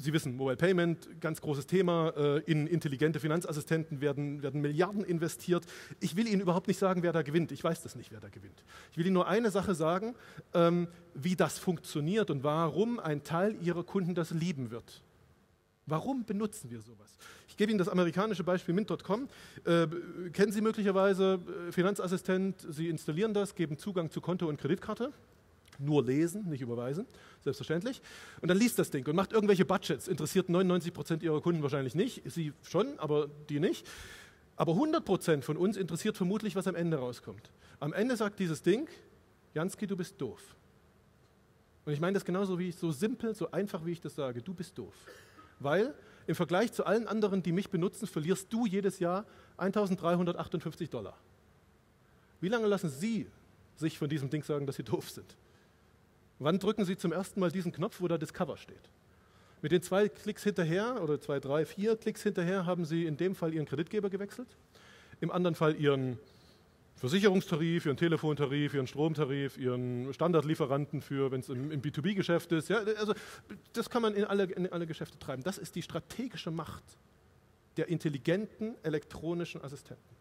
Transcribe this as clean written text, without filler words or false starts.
Sie wissen, Mobile Payment, ganz großes Thema, in intelligente Finanzassistenten werden Milliarden investiert. Ich will Ihnen überhaupt nicht sagen, wer da gewinnt. Ich weiß das nicht, wer da gewinnt. Ich will Ihnen nur eine Sache sagen, wie das funktioniert und warum ein Teil Ihrer Kunden das lieben wird. Warum benutzen wir sowas? Ich gebe Ihnen das amerikanische Beispiel Mint.com. Kennen Sie möglicherweise Finanzassistent, Sie installieren das, geben Zugang zu Konto und Kreditkarte. Nur lesen, nicht überweisen, selbstverständlich. Und dann liest das Ding und macht irgendwelche Budgets. Interessiert 99% Ihrer Kunden wahrscheinlich nicht. Sie schon, aber die nicht. Aber 100% von uns interessiert vermutlich, was am Ende rauskommt. Am Ende sagt dieses Ding, Jansky, du bist doof. Und ich meine das genauso so simpel, so einfach, wie ich das sage. Du bist doof. Weil im Vergleich zu allen anderen, die mich benutzen, verlierst du jedes Jahr 1.358 $. Wie lange lassen Sie sich von diesem Ding sagen, dass Sie doof sind? Wann drücken Sie zum ersten Mal diesen Knopf, wo da Discover steht? Mit den 2 Klicks hinterher oder 2, 3, 4 Klicks hinterher haben Sie in dem Fall Ihren Kreditgeber gewechselt, im anderen Fall Ihren Versicherungstarif, Ihren Telefontarif, Ihren Stromtarif, Ihren Standardlieferanten für, wenn es im B2B-Geschäft ist. Ja, also das kann man in alle Geschäfte treiben. Das ist die strategische Macht der intelligenten elektronischen Assistenten.